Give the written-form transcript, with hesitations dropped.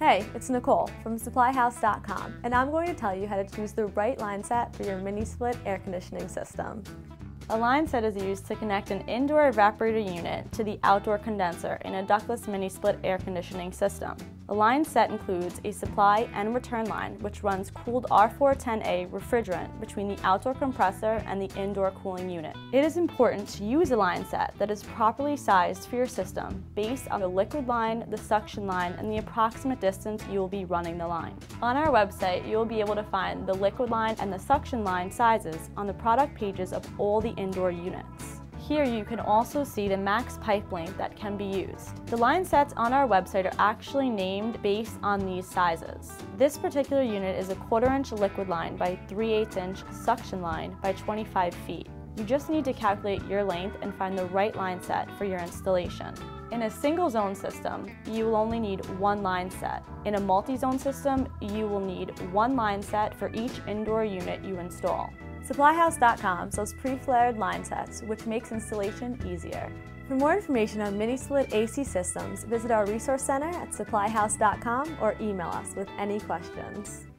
Hey, it's Nicole from supplyhouse.com, and I'm going to tell you how to choose the right line set for your mini-split air conditioning system. A line set is used to connect an indoor evaporator unit to the outdoor condenser in a ductless mini-split air conditioning system. A line set includes a supply and return line, which runs cooled R410A refrigerant between the outdoor compressor and the indoor cooling unit. It is important to use a line set that is properly sized for your system based on the liquid line, the suction line, and the approximate distance you will be running the line. On our website, you will be able to find the liquid line and the suction line sizes on the product pages of all the indoor units. Here you can also see the max pipe length that can be used. The line sets on our website are actually named based on these sizes. This particular unit is a 1/4 inch liquid line by 3/8 inch suction line by 25 feet. You just need to calculate your length and find the right line set for your installation. In a single zone system, you will only need one line set. In a multi-zone system, you will need one line set for each indoor unit you install. Supplyhouse.com sells pre-flared line sets, which makes installation easier. For more information on mini-split AC systems, visit our resource center at supplyhouse.com or email us with any questions.